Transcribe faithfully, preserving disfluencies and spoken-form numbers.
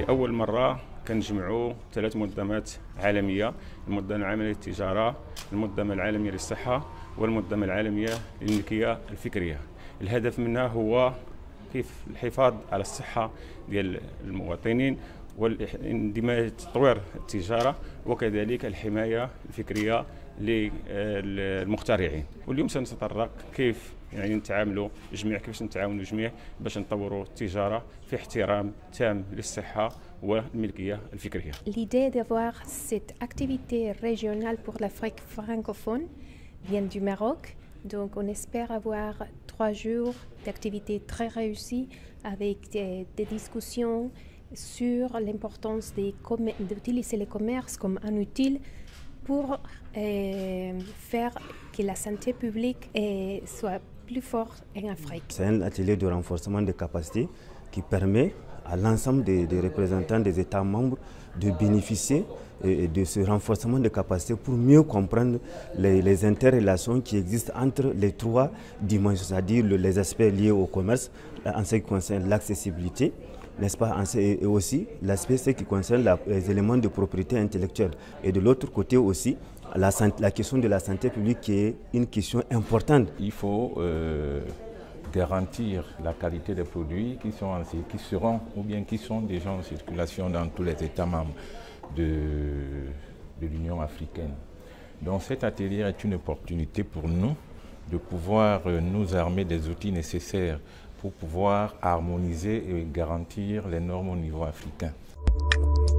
لأول مرة كنجمعوا ثلاث منظمات عالمية: المنظمة العالمية للتجارة، المنظمة العالمية للصحة، والمنظمة العالمية للملكية الفكرية. الهدف منها هو كيف الحفاظ على الصحة ديال المواطنين والاندماج تطوير التجارة وكذلك الحماية الفكرية للمخترعين. واليوم سنتطرق كيف يعني نتعاملوا جميع كيفاش نتعاونوا جميع باش نطوروا التجارة في احترام تام للصحة والملكية الفكرية. L'idée d'avoir cette activité régionale pour l'Afrique francophone vient du Maroc. Donc on espère avoir trois jours d'activités très réussies avec des, des discussions sur l'importance d'utiliser le commerce comme un outil pour euh, faire que la santé publique euh, soit plus forte en Afrique. C'est un atelier de renforcement des capacités qui permet à l'ensemble des, des représentants des États membres de bénéficier de ce renforcement de capacités pour mieux comprendre les, les interrelations qui existent entre les trois dimensions, c'est-à-dire les aspects liés au commerce en ce qui concerne l'accessibilité, n'est-ce pas, et aussi l'aspect qui concerne la, les éléments de propriété intellectuelle. Et de l'autre côté aussi, la, la question de la santé publique qui est une question importante. Il faut euh, garantir la qualité des produits qui, sont en, qui seront ou bien qui sont déjà en circulation dans tous les États membres de, de l'Union africaine. Donc cet atelier est une opportunité pour nous de pouvoir euh, nous armer des outils nécessaires pour pouvoir harmoniser et garantir les normes au niveau africain.